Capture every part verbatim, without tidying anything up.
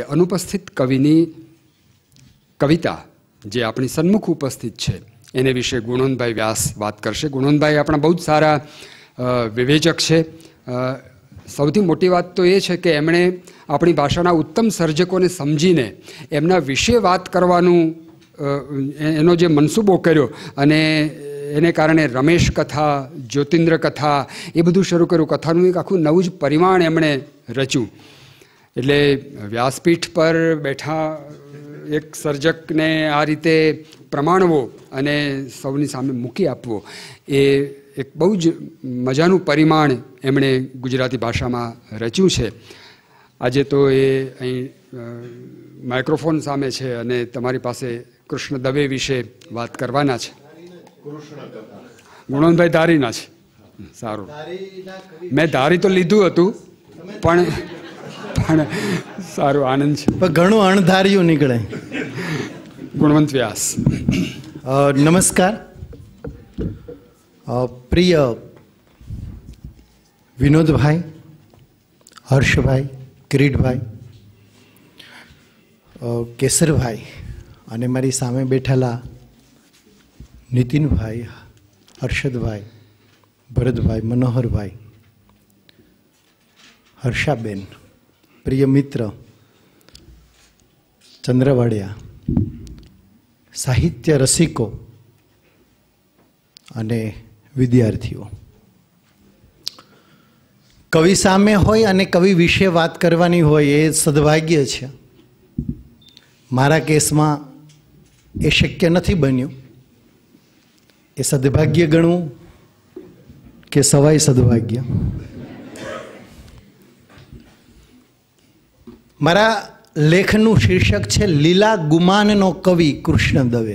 અનુપસ્થિત કવિની કવિતા જે આપણી સન્મુખ ઉપસ્થિત છે એને વિશે ગુણવંતભાઈ વ્યાસ વાત કરશે. ગુણવંતભાઈ આપણા બહુ જ સારા વિવેચક છે. સૌથી મોટી વાત તો એ છે કે એમણે આપણી ભાષાના ઉત્તમ સર્જકોને સમજીને એમના વિશે વાત કરવાનું એનો જે મનસૂબો કર્યો અને એને કારણે રમેશ કથા, જ્યોતિન્દ્ર કથા એ બધું શરૂ કર્યું. કથાનું એક આખું નવું જ પરિમાણ એમણે રચ્યું. એટલે વ્યાસપીઠ પર બેઠા એક સર્જકને આ રીતે પ્રમાણવો અને સૌની સામે મૂકી આપવો એ એક બહુ જ મજાનું પરિમાણ એમણે ગુજરાતી ભાષામાં રચ્યું છે. આજે તો એ અહીં માઇક્રોફોન સામે છે અને તમારી પાસે કૃષ્ણ દવે વિશે વાત કરવાના છે. ગુણવંતભાઈ ધારીના છે. સારું, મેં ધારી તો લીધું હતું પણ પણ સારું, આનંદ છે. પણ ઘણું અણધાર્યું નીકળે. ગુણવંત વ્યાસ. નમસ્કાર. પ્રિય વિનોદભાઈ, હર્ષભાઈ, કિરીટભાઈ, કેસરભાઈ અને મારી સામે બેઠેલા નીતિનભાઈ, હર્ષદભાઈ, ભરતભાઈ, મનોહરભાઈ, હર્ષાબેન, પ્રિય મિત્ર ચંદ્રવાડિયા, સાહિત્ય રસિકો અને વિદ્યાર્થીઓ. કવિ સામે હોય અને કવિ વિશે વાત કરવાની હોય એ સદભાગ્ય છે. મારા કેસમાં એ શક્ય નથી બન્યું. એ સદભાગ્ય ગણવું કે સવાય સદભાગ્ય? મારા લેખનું શીર્ષક છે લીલા ગુમાનનો કવિ કૃષ્ણ દવે.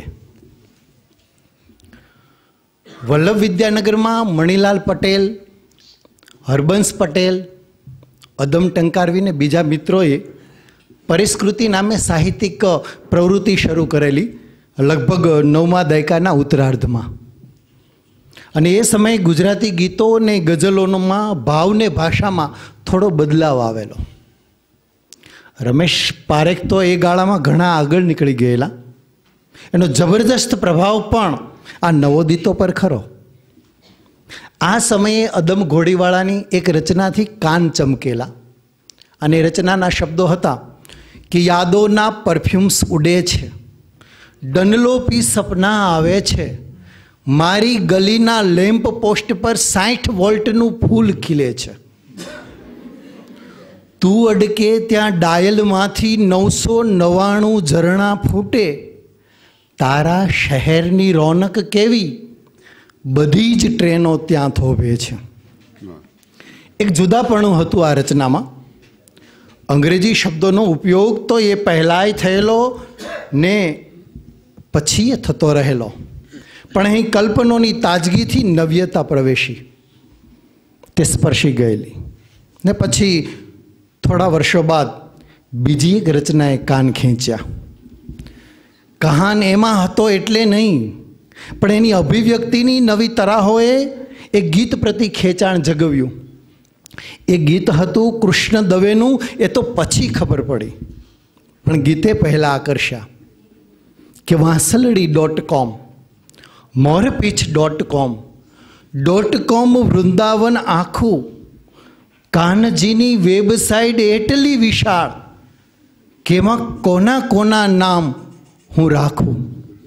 વલ્લભ વિદ્યાનગરમાં મણિલાલ પટેલ, હરબંશ પટેલ, અદમ ટંકારવી ને બીજા મિત્રોએ પરિસ્કૃતિ નામે સાહિત્યિક પ્રવૃત્તિ શરૂ કરેલી લગભગ નવમા દાયકાના ઉત્તરાર્ધમાં. અને એ સમયે ગુજરાતી ગીતો અને ગઝલોમાં ભાવને ભાષામાં થોડો બદલાવ આવેલો. રમેશ પારેખ તો એ ગાળામાં ઘણા આગળ નીકળી ગયેલા. એનો જબરદસ્ત પ્રભાવ પણ આ નવોદિતો પર ખરો. આ સમયે અદમ ઘોડીવાળાની એક રચનાથી કાન ચમકેલા અને રચનાના શબ્દો હતા કે યાદોના પરફ્યુમ્સ ઉડે છે, ડનલોપી સપના આવે છે, મારી ગલીના લેમ્પ પોસ્ટ પર સાઠ વોલ્ટનું ફૂલ ખીલે છે, તું અડકે ત્યાં ડાયલમાંથી નવસો નવ્વાણું ઝરણા ફૂટે, તારા શહેરની રોનક કેવી, બધી જ ટ્રેનો ત્યાં થોભે છે. એક જુદાપણું હતું આ રચનામાં. અંગ્રેજી શબ્દોનો ઉપયોગ તો એ પહેલાંય થયેલો ને પછી એ થતો રહેલો, પણ અહીં કલ્પનોની તાજગીથી નવ્યતા પ્રવેશી, તે સ્પર્શી ગયેલી. ને પછી થોડા વર્ષો બાદ બીજી એક રચનાએ કાન ખેંચ્યા. કહાન એમાં હતો એટલે નહીં, પણ એની અભિવ્યક્તિની નવી તરાહોએ એ ગીત પ્રતિ ખેંચાણ જગવ્યું. એ ગીત હતું કૃષ્ણ દવેનું. એ તો પછી ખબર પડી, પણ ગીતે પહેલાં આકર્ષ્યા કે વાંસલડી dot com, મોરપીછ dot com, dot com Vrindavan આખું, કાનજીની વેબસાઇટ એટલી વિશાળ કે એમાં કોના કોના નામ હું રાખું.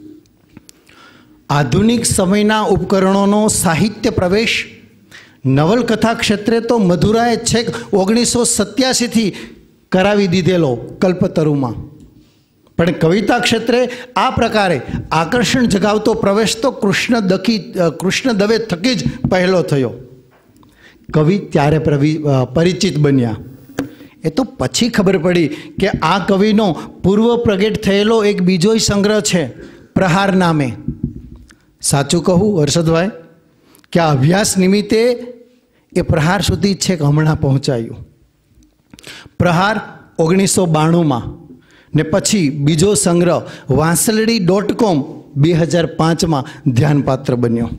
આધુનિક સમયના ઉપકરણોનો સાહિત્ય પ્રવેશ નવલકથા ક્ષેત્રે તો મધુરાએ છેક ઓગણીસો સત્યાસીથી કરાવી દીધેલો કલ્પતરુમાં, પણ કવિતા ક્ષેત્રે આ પ્રકારે આકર્ષણ જગાવતો પ્રવેશ તો કૃષ્ણ દકી કૃષ્ણ દવે થકી જ પહેલો થયો. કવિ ત્યારે પરિચિત બન્યા. એ તો પછી ખબર પડી કે આ કવિનો પૂર્વ પ્રગટ થયેલો એક બીજોય સંગ્રહ છે પ્રહાર નામે. સાચું કહું હર્ષદભાઈ કે આ અભ્યાસ નિમિત્તે એ પ્રહાર સુધી છેક હમણાં પહોંચાયું. પ્રહાર ઓગણીસો બાણુંમાં ને પછી બીજો સંગ્રહ વાંસલડી ડોટ કોમ બે હજાર પાંચમાં ધ્યાનપાત્ર બન્યો.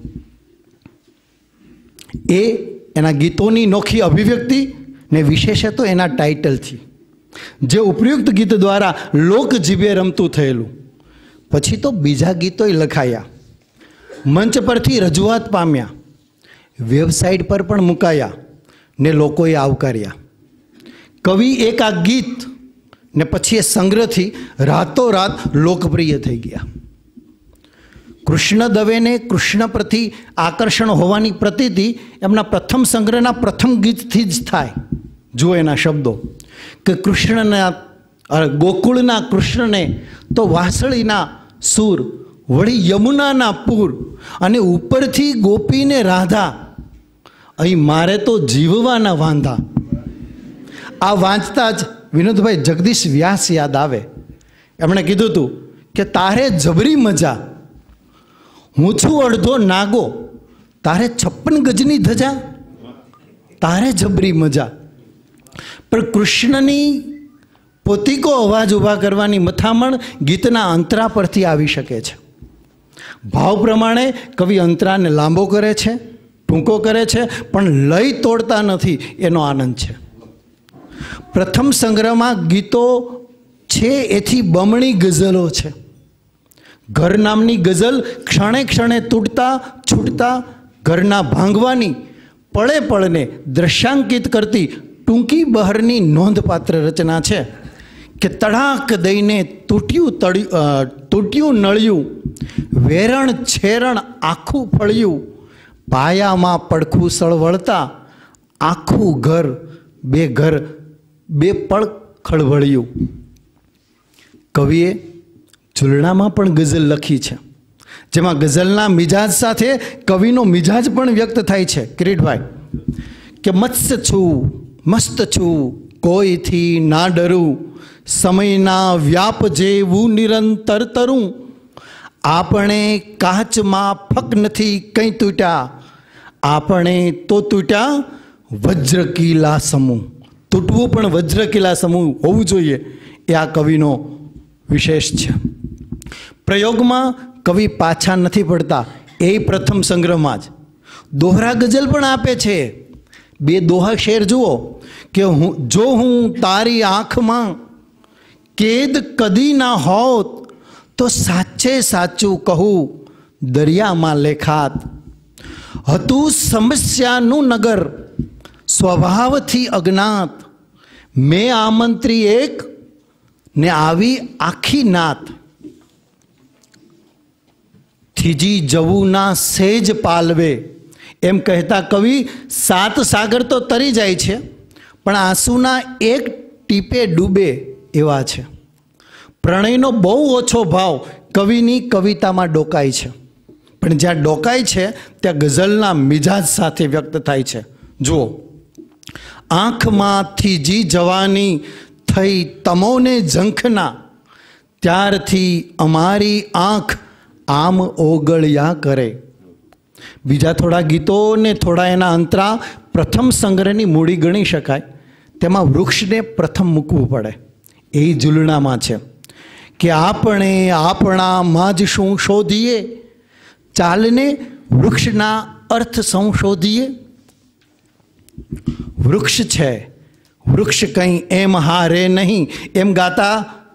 એ એના ગીતોની નોખી અભિવ્યક્તિ ને વિશેષ તો એના ટાઇટલથી. જે ઉપયુક્ત ગીત દ્વારા લોક જીભે રમતું થયેલું. પછી તો બીજા ગીતોય લખાયા, મંચ પરથી રજૂઆત પામ્યા, વેબસાઇટ પર પણ મુકાયા ને લોકોએ આવકાર્યા. કવિ એક આ ગીત ને પછી એ સંગ્રહથી રાતોરાત લોકપ્રિય થઈ ગયા. કૃષ્ણ દવેને કૃષ્ણ પ્રતિ આકર્ષણ હોવાની પ્રતીતિ એમના પ્રથમ સંગ્રહના પ્રથમ ગીતથી જ થાય. જુઓ એના શબ્દો કે કૃષ્ણના ગોકુળના કૃષ્ણને તો વાસળીના સૂર, વળી યમુનાના પૂર, અને ઉપરથી ગોપીને રાધા, અહીં મારે તો જીવવાના વાંધા. આ વાંચતા જ વિનોદભાઈ જગદીશ વ્યાસ યાદ આવે. એમણે કીધું હતું કે તારે જબરી મજા, હું છું અડધો નાગો, તારે છપ્પન ગજની ધજા, તારે જબરી મજા. પણ કૃષ્ણની પોતિકો અવાજ ઊભા કરવાની મથામણ ગીતના અંતરા પરથી આવી શકે છે. ભાવ પ્રમાણે કવિ અંતરાને લાંબો કરે છે, ટૂંકો કરે છે, પણ લય તોડતા નથી, એનો આનંદ છે. પ્રથમ સંગ્રહમાં ગીતો છે એથી બમણી ગઝલો છે. ઘર નામની ગઝલ ક્ષણે ક્ષણે તૂટતા છૂટતા ઘરના ભાંગવાની પળે પળને દ્રશ્યાંકિત કરતી ટૂંકી બહારની નોંધપાત્ર રચના છે કે તડાક દઈને તૂટ્યું તળિયું તૂટ્યું નળિયું, વેરણ છેરણ આખું ફળિયું, પાયામાં પડખું સળવળતા આખું ઘર બે ઘર બે પળ ખળવળ્યું. કવિએ ઝૂલણામાં પણ ગઝલ લખી છે, જેમાં ગઝલના મિજાજ સાથે કવિનો મિજાજ પણ વ્યક્ત થાય છે. કિરીટભાઈ કે મત્સ્ય છું મસ્ત છું કોઈથી ના ડરું, સમયના વ્યાપ જેવું નિરંતર તરું, આપણે કાચમાં ફક નથી કંઈ તૂટ્યા, આપણે તો તૂટ્યા વજ્રકીલા સમૂહ. તૂટવું પણ વજ્રકીલા સમૂહ હોવું જોઈએ, એ આ કવિનો વિશેષ છે. પ્રયોગમાં કવિ પાછા નથી પડતા, એ પ્રથમ સંગ્રહમાં જ દોહરા ગઝલ પણ આપે છે. બે દોહા શેર જુઓ કે હું જો હું તારી આંખમાં કેદ કદી ના હોત, તો સાચે સાચું કહું દરિયામાં લેખાત. હતું સમસ્યાનું નગર સ્વભાવથી અજ્ઞાત, મેં આમંત્રી એક ને આવી આખી નાત. થીજી જવું ના સેજ પાલવે, એમ કહેતા કવિ સાત સાગર તો તરી જાય છે, પણ આંસુના એક ટીપે ડૂબે એવા છે. પ્રણયનો બહુ ઓછો ભાવ કવિની કવિતામાં ડોકાય છે, પણ જ્યાં ડોકાય છે ત્યાં ગઝલના મિજાજ સાથે વ્યક્ત થાય છે. જુઓ, આંખમાંથી જી જવાની થઈ તમોને ઝંખના, ત્યારથી અમારી આંખ આમ ઓગળ્યા કરે. બીજા થોડા ગીતો ને થોડા એના અંતરા પ્રથમ સંગ્રહની મૂડી ગણી શકાય. તેમાં વૃક્ષને પ્રથમ મૂકવું પડે, એ ઝૂલણામાં છે કે આપણે આપણામાં જ શું શોધીએ, ચાલને વૃક્ષના અર્થ સંશોધીએ. વૃક્ષ છે, વૃક્ષ કંઈ એમ હારે નહીં, એમ ગાતા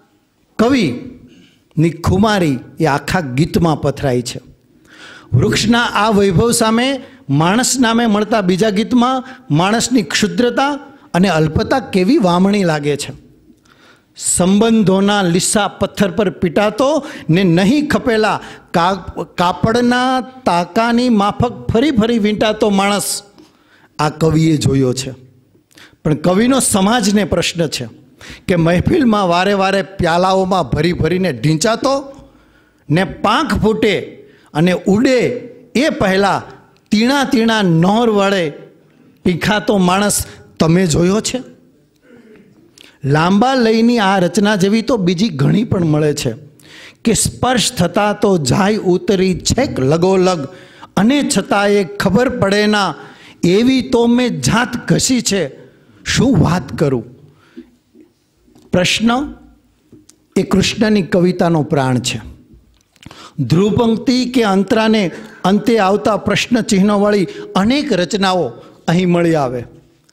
કવિની ખુમારી એ આખા ગીતમાં પથરાય છે. વૃક્ષના આ વૈભવ સામે માણસ નામે મળતા બીજા ગીતમાં માણસની ક્ષુદ્રતા અને અલ્પતા કેવી વામણી લાગે છે. સંબંધોના લીસા પથ્થર પર પીટાતો ને નહીં ખપેલા કાપડના તાકાની માફક ફરી ફરી વીંટાતો માણસ આ કવિએ જોયો છે. પણ કવિનો સમાજને પ્રશ્ન છે કે મહેફિલમાં વારે વારે પ્યાલાઓમાં ભરી ભરીને ઢીંચાતો ને પાંખ ફૂટે અને ઉડે એ પહેલાં તીણા તીણા નોર વડે પીખાતો માણસ તમે જોયો છે? લાંબા લયની આ રચના જેવી તો બીજી ઘણી પણ મળે છે કે સ્પર્શ થતાં તો જાય ઉતરી છેક લગોલગ, અને છતાં એ ખબર પડે ના એવી તો મેં જાત ઘસી છે, શું વાત કરું. પ્રશ્ન એ કૃષ્ણની કવિતાનો પ્રાણ છે. ધ્રુવપંક્તિ કે અંતરાને અંતે આવતા પ્રશ્ન ચિહ્નોવાળી અનેક રચનાઓ અહીં મળી આવે.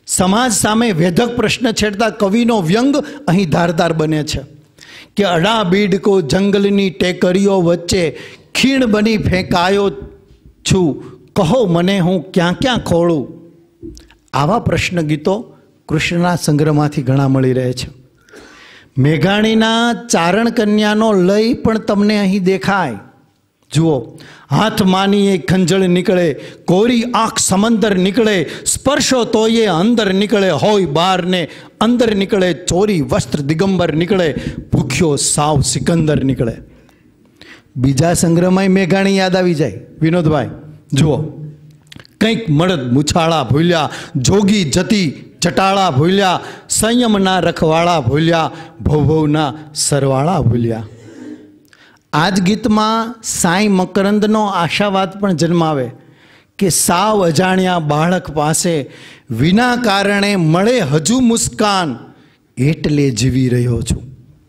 સમાજ સામે વેધક પ્રશ્ન છેડતા કવિનો વ્યંગ અહીં ધારદાર બને છે કે અડા બીડકો જંગલની ટેકરીઓ વચ્ચે ખીણ બની ફેંકાયો છું, કહો મને હું ક્યાં ક્યાં ખોળું. આવા પ્રશ્ન ગીતો કૃષ્ણના સંગ્રહમાંથી ઘણા મળી રહે છે. મેઘાણીના ચારણ કન્યાનો લય પણ તમને અહીં દેખાય. જુઓ, હાથ માની એ ખંજળ નીકળે, કોરી આંખ સમંદર નીકળે, સ્પર્શો તો એ અંદર નીકળે, હોય બહાર ને અંદર નીકળે, ચોરી વસ્ત્ર દિગંબર નીકળે, ભૂખ્યો સાવ સિકંદર નીકળે. બીજા સંગ્રહમાં મેઘાણી યાદ આવી જાય. વિનોદભાઈ જુઓ, કંઈક મળદ મુછાળા ભૂલ્યા, જોગી જતી ચટાળા ભૂલ્યા, સંયમના રખવાળા ભૂલ્યા, ભવભવના સરવાળા ભૂલ્યા. આ જ ગીતમાં સાંઈ મકરંદનો આશાવાદ પણ જન્માવે કે સાવ અજાણ્યા બાળક પાસે વિના કારણે મળે હજુ મુસ્કાન, એટલે જીવી રહ્યો છું.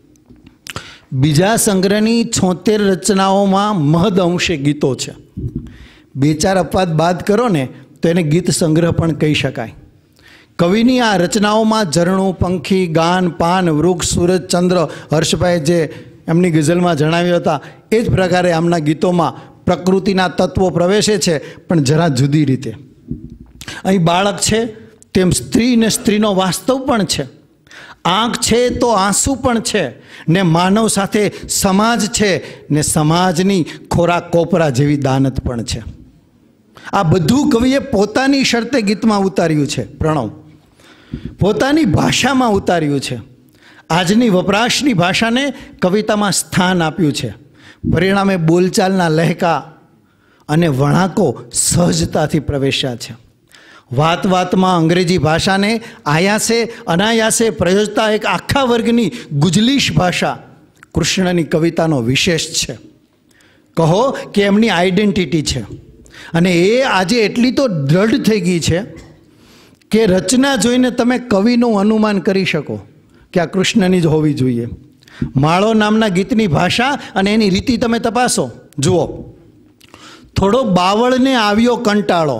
બીજા સંગ્રહની છોતેર રચનાઓમાં મહદ અંશે ગીતો છે. બે ચાર અપવાદ બાદ કરો ને તો એને ગીત સંગ્રહ પણ કહી શકાય. કવિની આ રચનાઓમાં ઝરણું, પંખી, ગાન, પાન, વૃક્ષ, સૂરજ, ચંદ્ર, હર્ષભાઈ જે એમની ગઝલમાં જણાવ્યા હતા એ જ પ્રકારે આમના ગીતોમાં પ્રકૃતિના તત્વો પ્રવેશે છે, પણ જરા જુદી રીતે. અહીં બાળક છે તેમ સ્ત્રી ને સ્ત્રીનો વાસ્તવ પણ છે, આંખ છે તો આંસુ પણ છે, ને માનવ સાથે સમાજ છે, ને સમાજની ખોરાક કોપરા જેવી દાનત પણ છે. આ બધું કવિએ પોતાની શરતે ગીતમાં ઉતાર્યું છે. પ્રણવ પોતાની ભાષામાં ઉતાર્યું છે. આજની વપરાશની ભાષાને કવિતામાં સ્થાન આપ્યું છે. પરિણામે બોલચાલના લહેકા અને વણાકો સહજતાથી પ્રવેશ્યા છે. વાત વાતમાં અંગ્રેજી ભાષાને આયાસે અનાયાસે પ્રયોજતા એક આખા વર્ગની ગુજલીશ ભાષા કૃષ્ણની કવિતાનો વિશેષ છે. કહો કે એમની આઈડેન્ટિટી છે. અને એ આજે એટલી તો દ્રઢ થઈ ગઈ છે કે રચના જોઈને તમે કવિનું અનુમાન કરી શકો કે આ કૃષ્ણની જ હોવી જોઈએ. માળો નામના ગીતની ભાષા અને એની રીતિ તમે તપાસો. જુઓ, થોડો બાવળને આવ્યો કંટાળો,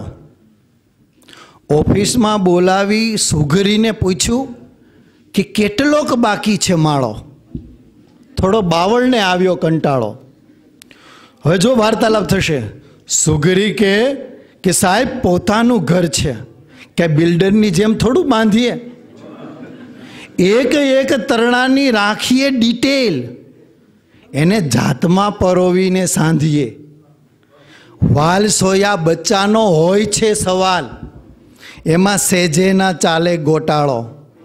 ઓફિસમાં બોલાવી સુઘરીને પૂછ્યું કે કેટલોક બાકી છે માળો. થોડો બાવળને આવ્યો કંટાળો. હવે જો વાર્તાલાપ થશે, સુઘરી કે કે સાહેબ પોતાનું ઘર છે, કે બિલ્ડરની જેમ થોડું બાંધીએ, એક એક તરણાની રાખીએ ડિટેલ, એને જાતમાં પરોવીને સાંધીએ, વાલ સોયા બચ્ચાનો હોય છે સવાલ, એમાં સેજે ના ચાલે ગોટાળો.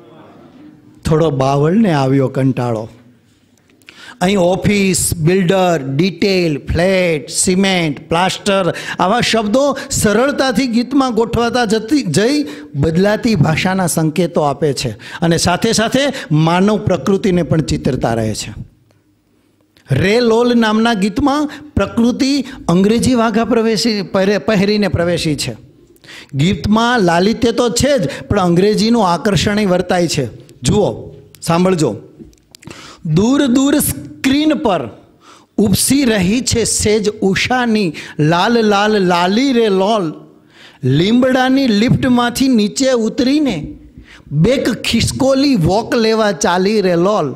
થોડો બાવળને આવ્યો કંટાળો. અહીં office, builder, detail, flat, cement, plaster આવા શબ્દો સરળતાથી ગીતમાં ગોઠવાતા જતી જઈ બદલાતી ભાષાના સંકેતો આપે છે અને સાથે સાથે માનવ પ્રકૃતિને પણ ચિતરતા રહે છે. રે લોલ નામના ગીતમાં પ્રકૃતિ અંગ્રેજી વાઘા પ્રવેશી પહેરીને પ્રવેશી છે. ગીતમાં લાલિત્ય તો છે જ, પણ અંગ્રેજીનું આકર્ષણ વર્તાય છે. જુઓ, સાંભળજો. દૂર દૂર સ્ક્રીન પર ઉપસી રહી છે સેજ ઉષાની લાલ લાલ લાલી રે લોલ, લીમડાની લિફ્ટમાંથી નીચે ઉતરીને બેક ખિસકોલી વોક લેવા ચાલી રે લોલ.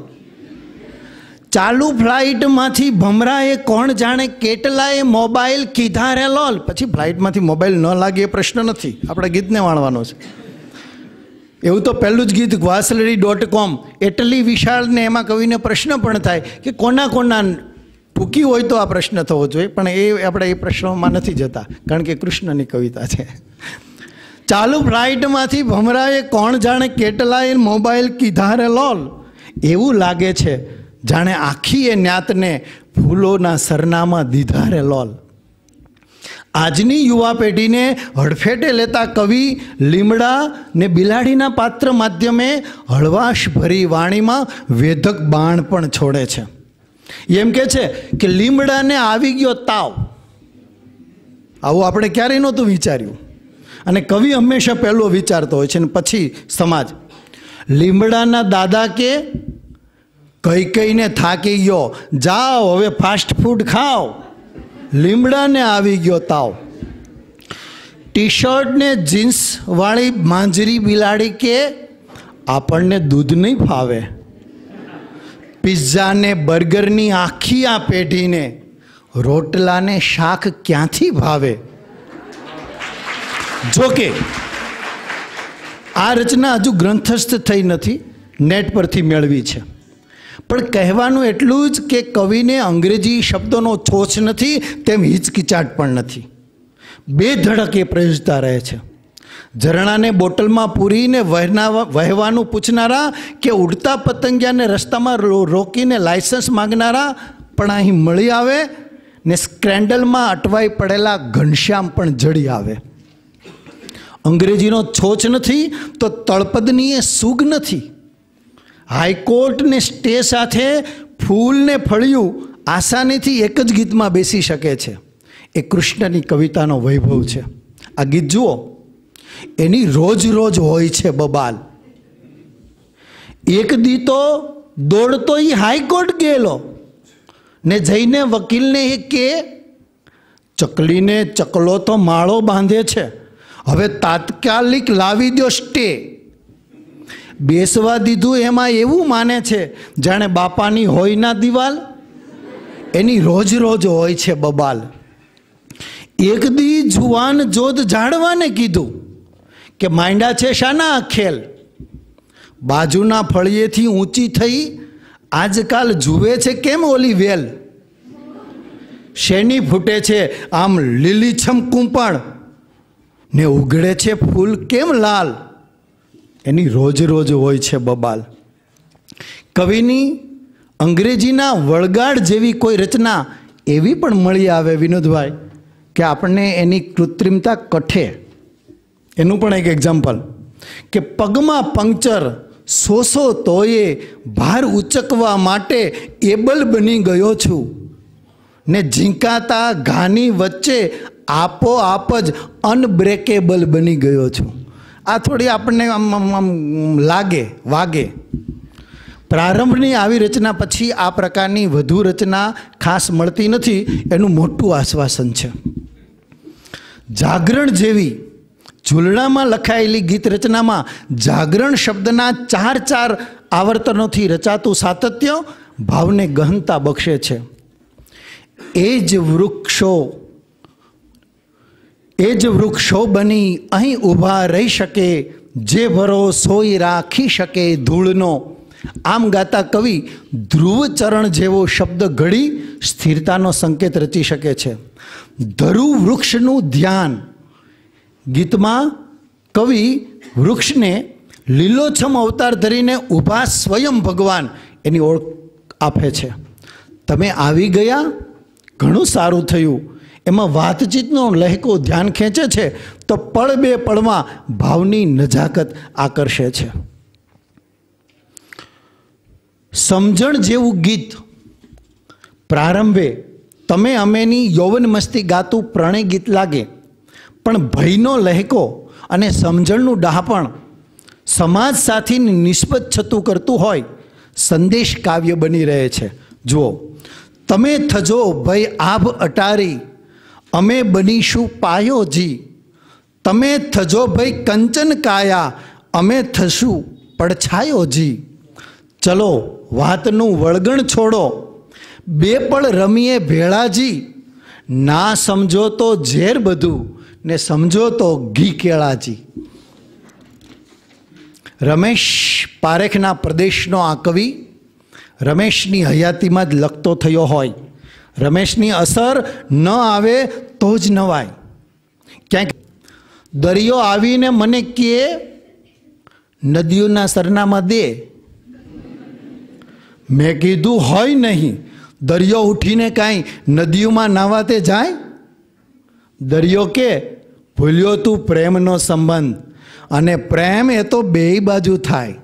ચાલુ ફ્લાઇટમાંથી ભમરાએ કોણ જાણે કેટલાય મોબાઈલ કીધા રે લોલ. પછી ફ્લાઇટમાંથી મોબાઈલ ન લાગે એ પ્રશ્ન નથી, આપણે ગીતને વાળવાનો છે. એવું તો પહેલું જ ગીત વાસલડી ડોટ કોમ એટલી વિશાળ ને એમાં કવિને પ્રશ્ન પણ થાય કે કોના કોના ટૂંકી હોય તો આ પ્રશ્ન થવો જોઈએ, પણ એ આપણે એ પ્રશ્નોમાં નથી જતા કારણ કે કૃષ્ણની કવિતા છે. ચાલુ ફ્લાઇટમાંથી ભમરાએ કોણ જાણે કેટલાય મોબાઈલ કીધા રે લોલ. એવું લાગે છે જાણે આખી એ ન્યાતને ફૂલોના સરનામા દીધા રે લોલ. આજની યુવા પેઢીને હડફેટે લેતા કવિ લીમડા ને બિલાડીના પાત્ર માધ્યમે હળવાશ ભરી વાણીમાં વેધક બાણ પણ છોડે છે. એમ કે છે કે લીમડાને આવી ગયો તાવ. આવું આપણે ક્યારેય નહોતું વિચાર્યું અને કવિ હંમેશા પહેલો વિચારતો હોય છે ને પછી સમાજ. લીમડાના દાદા કે કઈ કઈને થાકી ગયો, જાઓ હવે ફાસ્ટ ફૂડ ખાઓ, લીમડાને આવી ગયો તાવ. ટી શર્ટ ને જીન્સ વાળી માંજરી બિલાડી કે આપણને દૂધ નહીં ફાવે. પિઝા ને બર્ગરની આખી આ પેઢીને રોટલા ને શાક ક્યાંથી ભાવે? જોકે આ રચના હજુ ગ્રંથસ્થ થઈ નથી, નેટ પરથી મેળવી છે. પણ કહેવાનું એટલું જ કે કવિને અંગ્રેજી શબ્દોનો છોછ નથી, તેમ હિચકિચાટ પણ નથી. બે ધડક એ પ્રયોજતા રહે છે. ઝરણાને બોટલમાં પૂરીને વહેના વહેવાનું પૂછનારા કે ઉડતા પતંગિયાને રસ્તામાં રોકીને લાયસન્સ માગનારા પણ અહીં મળી આવે ને સ્ક્રેન્ડલમાં અટવાઈ પડેલા ઘનશ્યામ પણ જડી આવે. અંગ્રેજીનો છોછ નથી તો તળપદની એ સુગ નથી. હાઈકોર્ટ ને સ્ટે સાથે ફૂલ ને ફળિયું આસાનીથી એક જ ગીતમાં બેસી શકે છે. એ કૃષ્ણની કવિતાનો વૈભવ છે. આ ગીત જુઓ, એની રોજ રોજ હોય છે બબાલ. એક દી તો દોડતો એ હાઈકોર્ટ ગયેલો ને જઈને વકીલને એ કે ચકલીને ચકલો તો માળો બાંધે છે, હવે તાત્કાલિક લાવી દો સ્ટે. બેસવા દીધું એમાં એવું માને છે જાણે બાપાની હોય ના દિવાલ. એની રોજ રોજ હોય છે બબાલ. એક દી જુવાન જોધ ઝાડવાને કીધું કે માંડા છે શાના ખેલ, બાજુના ફળિયેથી ઊંચી થઈ આજકાલ જુએ છે કેમ ઓલી વેલ. શેની ફૂટે છે આમ લીલીછમ કૂંપણ ને ઉગડે છે ફૂલ કેમ લાલ. એની રોજ રોજ હોય છે બબાલ. કવિની અંગ્રેજીના વળગાડ જેવી કોઈ રચના એવી પણ મળી આવે વિનોદભાઈ કે આપણને એની કૃત્રિમતા કઠે. એનું પણ એક એક્ઝામ્પલ કે પગમાં પંક્ચર સોસો તોયે ભાર ઉચકવા માટે એબલ બની ગયો છું ને ઝીંકાતા ઘાની વચ્ચે આપોઆપ જ અનબ્રેકેબલ બની ગયો છું. આ થોડી આપણને આમ આમ લાગે વાગે. પ્રારંભની આવી રચના પછી આ પ્રકારની વધુ રચના ખાસ મળતી નથી, એનું મોટું આશ્વાસન છે. જાગરણ જેવી ઝૂલણામાં લખાયેલી ગીત રચનામાં જાગરણ શબ્દના ચાર ચાર આવર્તનોથી રચાતું સાતત્ય ભાવને ગહનતા બક્ષે છે. એ જ વૃક્ષો એ જ વૃક્ષો બની અહીં ઊભા રહી શકે, જે ભરોસોય રાખી શકે ધૂળનો. આમ ગાતા કવિ ધ્રુવચરણ જેવો શબ્દ ઘડી સ્થિરતાનો સંકેત રચી શકે છે. ધરુ વૃક્ષનું ધ્યાન ગીતમાં કવિ વૃક્ષને લીલોછમ અવતાર ધરીને ઊભા સ્વયં ભગવાન એની ઓળખ આપે છે. તમે આવી ગયા, ઘણું સારું થયું. એમાં વાતચીતનો લહેકો ધ્યાન ખેંચે છે તો પળ બે પળમાં ભાવની નજાકત આકર્ષે છે. સમજણ જેવું ગીત પ્રારંભે તમે અમેની યૌવન મસ્તી ગાતું પ્રણય ગીત લાગે, પણ ભયનો લહેકો અને સમજણનું ડહાપણ સમાજ સાથીની નિસ્બત છતું કરતું હોય સંદેશ કાવ્ય બની રહે છે. જુઓ, તમે થજો ભય આભ અટારી, અમે બનીશું પાયોજી. તમે થજો ભય કંચન કાયા, અમે થશું પડછાયોજી. ચલો વાતનું વળગણ છોડો, બે પળ રમીએ ભેળાજી. ના સમજો તો ઝેર બધું ને સમજો તો ઘી કેળાજી. રમેશ પારેખના પ્રદેશનો આ કવિ રમેશની હયાતીમાં જ લખતો થયો હોય. રમેશની અસર ન આવે તો જ નવાય. ક્યાંક દરિયો આવીને મને કહે નદીઓના સરનામા દે, મેં કીધું હોય નહીં. દરિયો ઉઠીને કાંઈ નદીઓમાં નાવા તે જાય. દરિયો કે ભૂલ્યો તું પ્રેમનો સંબંધ, અને પ્રેમ એ તો બેય બાજુ થાય.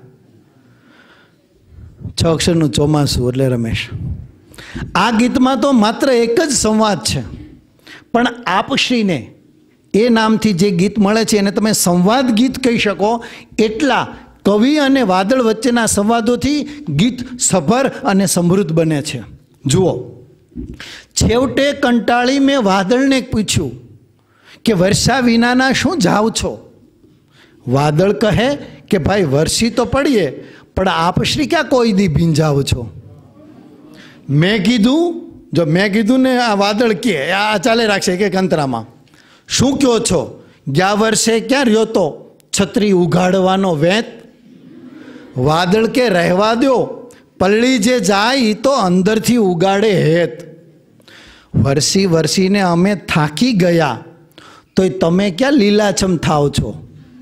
છ અક્ષરનું ચોમાસું એટલે રમેશ. આ ગીતમાં તો માત્ર એક જ સંવાદ છે, પણ આપશ્રીને એ નામથી જે ગીત મળે છે એને તમે સંવાદ ગીત કહી શકો. એટલા કવિ અને વાદળ વચ્ચેના સંવાદોથી ગીત સભર અને સમૃદ્ધ બને છે. જુઓ, છેવટે કંટાળી મેં વાદળને પૂછ્યું કે વર્ષા વિનાના શું જાવ છો? વાદળ કહે કે ભાઈ વરસી તો પડીએ, પણ આપ શ્રી ક્યાં કોઈ દી ભીંજાવ છો? મેં કીધું, જો મેં કીધું ને આ વાદળ કે આ ચાલે રાખશે કે અંતરામાં, શું કહો છો? ગયા વર્ષે ક્યાં રહ્યો તો છત્રી ઉઘાડવાનો વેત? વાદળ કે રહેવા દો, પલ્લી જે જાય તો અંદરથી ઉગાડે હેત. વરસી વરસીને અમે થાકી ગયા, તોય તમે ક્યાં લીલાછમ થાવ છો?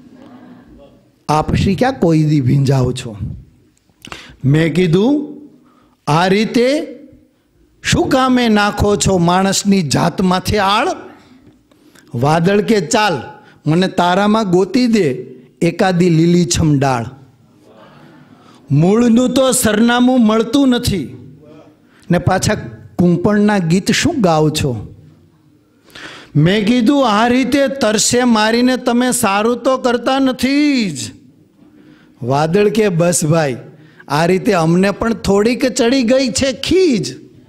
આપ શ્રી ક્યાં કોઈ દી ભીંજાવ છો? મેં કીધું આ રીતે શું કામે નાખો છો માણસની જાતમાંથી આળ? વાદળ કે ચાલ મને તારામાં ગોતી દે એકાદી લીલીછમ ડાળ. મૂળનું તો સરનામું મળતું નથી ને પાછા કુંપણના ગીત શું ગાવ છો? મેં કીધું આ રીતે તરસે મારીને તમે સારું તો કરતા નથી જ. વાદળ કે બસ ભાઈ, આ રીતે અમને પણ થોડીક ચડી ગઈ છે ખીજ.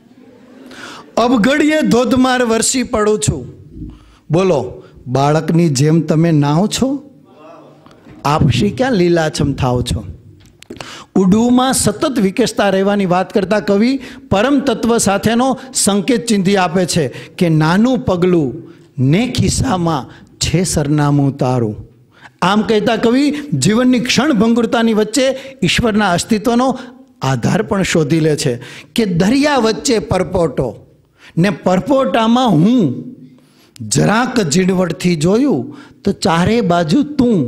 અબઘડીએ ધોધમાર વરસી પડું છું. બોલો, બાળકની જેમ તમે નાવ છો? આપ શ્રી ક્યાં લીલાછમ થાવ છો? ઉડુમાં સતત વિકસતા રહેવાની વાત કરતા કવિ પરમ તત્વ સાથેનો સંકેત ચિંધી આપે છે કે નાનું પગલું ને ખિસ્સામાં છે સરનામું તારું. આમ કહેતા કવિ જીવનની ક્ષણભંગુરતાની વચ્ચે ઈશ્વરના અસ્તિત્વનો આધાર પણ શોધી લે છે કે દરિયા વચ્ચે પરપોટો ને પરપોટામાં હું, જરાક ઝીણવટથી જોયું તો ચારે બાજુ તું.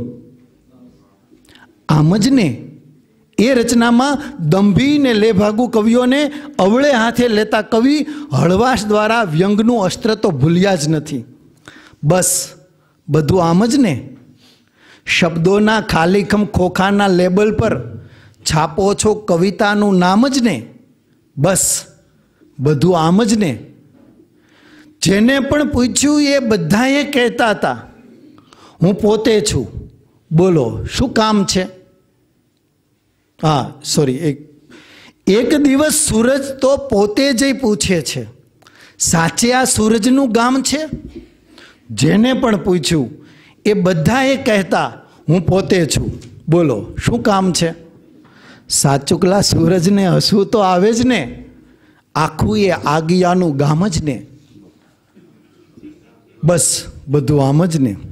આમ જ ને એ રચનામાં દંભી ને લેભાગુ કવિઓને અવળે હાથે લેતા કવિ હળવાશ દ્વારા વ્યંગનું અસ્ત્ર તો ભૂલ્યા જ નથી. બસ બધું આમ જ ને. શબ્દોના ખાલીખમ ખોખાના લેબલ પર છાપો છો કવિતાનું નામ જ ને. બસ બધું આમ જ ને. જેને પણ પૂછ્યું એ બધાએ કહેતા હતા હું પોતે છું. બોલો શું કામ છે? હા સોરી એક એક દિવસ સૂરજ તો પોતે જ પૂછે છે, સાચે આ સૂરજનું ગામ છે? જેને પણ પૂછ્યું એ બધાએ કહેતા હું પોતે છું. બોલો શું કામ છે? સાચુકલા સૂરજને હસવું તો આવે જ ને. આખું એ આગિયાનું ગામ જ ને. બસ બધું આમ જ ને.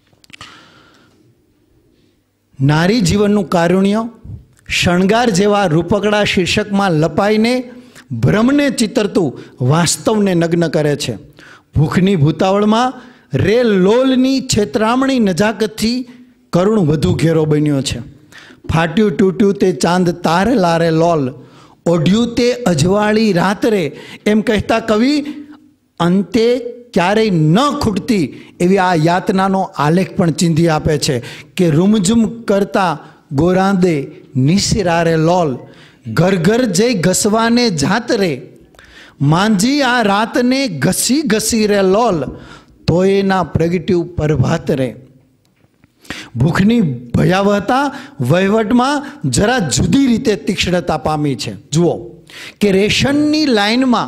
નારી જીવનનું કારુણ્ય શણગાર જેવા રૂપકડા શીર્ષકમાં લપાઈને ભ્રમને ચિતરતું વાસ્તવને નગ્ન કરે છે. ભૂખની ભૂતાવળમાં રે લોલની છેતરામણી નજાકતથી કરુણ વધુ ઘેરો બન્યો છે. ફાટ્યું તૂટ્યું તે ચાંદ તાર લારે લોલ, ઓઢ્યું તે અજવાળી રાત્રે, એમ કહેતા કવિ અંતે ક્યારેય ન ખૂટતી એવી આ યાતનાનો આલેખ પણ ચીંધી આપે છે કે રૂમઝુમ કરતા ગોરાંદે નિશિરારે લોલ, ઘર ઘર જઈ ઘસવાને જાત રે, માંજી આ રાતને ઘસી ઘસી રે લોલ, તો એના પ્રગટ્યું પ્રભાત રે. ભૂખની ભયાવહતા વહીવટમાં જરા જુદી રીતે તીક્ષ્ણતા પામી છે. જુઓ કે રેશનની લાઈનમાં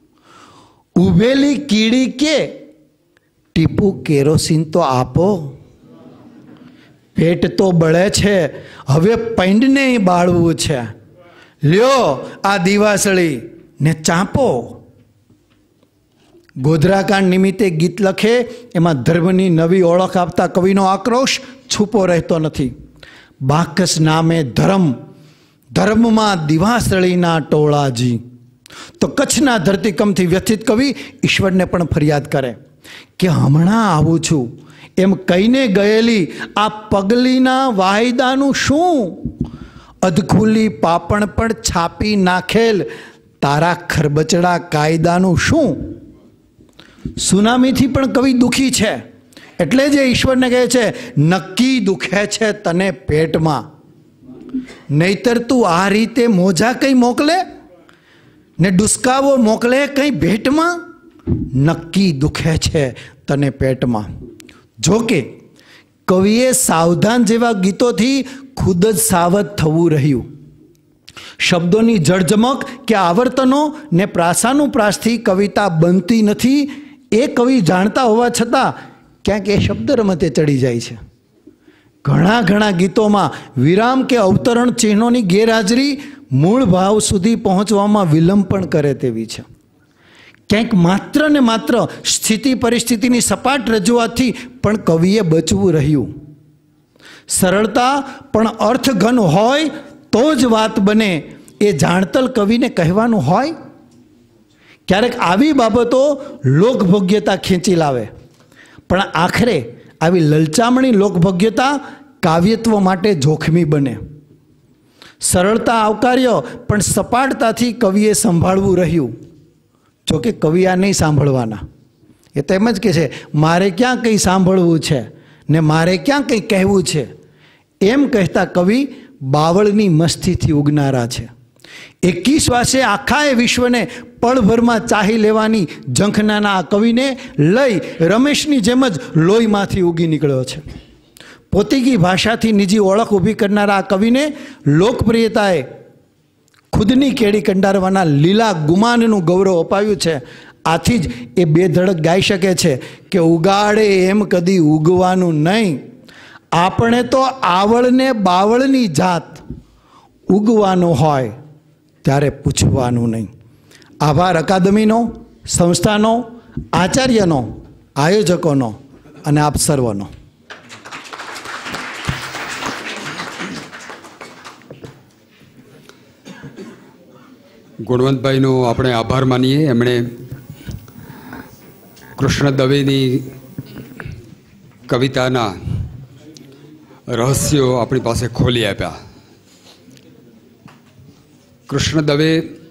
ઉભેલી કીડી કે ટીપુ કેરોસીન તો આપો, પેટ તો બળે છે હવે પૈંડને બાળવું છે, લ્યો આ દિવાસળી ને ચાંપો. ગોધરાકાંડ નિમિત્તે ગીત લખે એમાં ધર્મની નવી ઓળખ આપતા કવિનો આક્રોશ છૂપો રહેતો નથી. બાકસ નામે ધર્મ, ધર્મમાં દિવાસળીના ટોળાજી. તો કચ્છના ધરતીકંપથી વ્યથિત કવિ ઈશ્વરને પણ ફરિયાદ કરે કે હમણાં આવું છું એમ કહીને ગયેલી આ પગલીના વાયદાનું શું? અધખુલી પાપણ પણ છાપી નાખેલ તારા ખરબચડા કાયદાનું શું? સુનામીથી પણ કવિ દુઃખી છે, એટલે જ ઈશ્વરને કહે છે નક્કી દુખે છે તને પેટમાં, નહીતર તું આ રીતે મોજા કંઈ મોકલે ને ડુસકાવો મોકલે કંઈ ભેટમાં. નક્કી દુખે છે તને પેટમાં. જોકે કવિએ સાવધાન જેવા ગીતોથી ખુદ જ સાવધ થવું રહ્યું. શબ્દોની જળજમક કે આવર્તનો ને પ્રાસાનુપ્રાસથી કવિતા બનતી નથી એ કવિ જાણતા હોવા છતાં ક્યાંક એ શબ્દ રમતે ચડી જાય છે. ઘણા ઘણા ગીતોમાં વિરામ કે અવતરણ ચિહ્નોની ગેરહાજરી મૂળ ભાવ સુધી પહોંચવામાં વિલંબ પણ કરે તેવી છે. ક્યાંક માત્ર ને માત્ર સ્થિતિ પરિસ્થિતિની સપાટ રજૂઆતથી પણ કવિએ બચવું રહ્યું. સરળતા પણ અર્થઘન હોય તો જ વાત બને એ જાણતલ કવિને કહેવાનું હોય. ક્યારેક આવી બાબતો લોકભોગ્યતા ખેંચી લાવે, પણ આખરે આવી લલચામણી લોકભોગ્યતા કાવ્યત્વ માટે જોખમી બને. સરળતા આવકાર્ય પણ સપાટતાથી કવિએ સંભાળવું રહ્યું. જોકે કવિ આ નહીં સાંભળવાના, એ તો એમ જ કહે છે મારે ક્યાં કંઈ સાંભળવું છે ને મારે ક્યાં કંઈ કહેવું છે. એમ કહેતા કવિ બાવળની મસ્તીથી ઉગનારા છે. એકી શ્વાસે આખા એ વિશ્વને પળભરમાં ચાહી લેવાની ઝંખનાના આ કવિને લઈ રમેશની જેમ જ લોહીમાંથી ઉગી નીકળ્યો છે. પોતીગી ભાષાથી નિજી ઓળખ ઊભી કરનારા આ કવિને લોકપ્રિયતાએ ખુદની કેડી કંડારવાના લીલા ગુમાનનું ગૌરવ અપાવ્યું છે. આથી જ એ બે ધડક ગાઈ શકે છે કે ઉગાડે એમ કદી ઉગવાનું નહીં, આપણે તો આવળને બાવળની જાત, ઉગવાનું હોય ત્યારે પૂછવાનું નહીં. આભાર અકાદમીનો, સંસ્થાનો, આચાર્યનો, આયોજકોનો અને આપ સર્વનો. ગુણવંતભાઈનો આપણે આભાર માનીએ. એમણે કૃષ્ણ દવેની કવિતાના રહસ્યો આપણી પાસે ખોલી આપ્યા. કૃષ્ણ દવે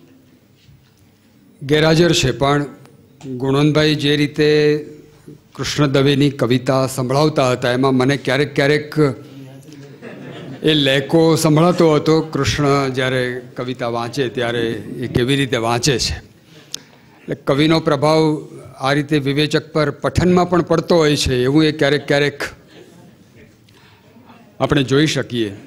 ગેરહાજર છે, પણ ગુણવંતભાઈ જે રીતે કૃષ્ણ દવેની કવિતા સંભળાવતા હતા એમાં મને ક્યારેક ક્યારેક એ લહેકો સંભળાતો હતો. કૃષ્ણ જ્યારે કવિતા વાંચે ત્યારે એ કેવી રીતે વાંચે છે, એટલે કવિનો પ્રભાવ આ રીતે વિવેચક પર પઠનમાં પણ પડતો હોય છે એવું એ ક્યારેક ક્યારેક આપણે જોઈ શકીએ.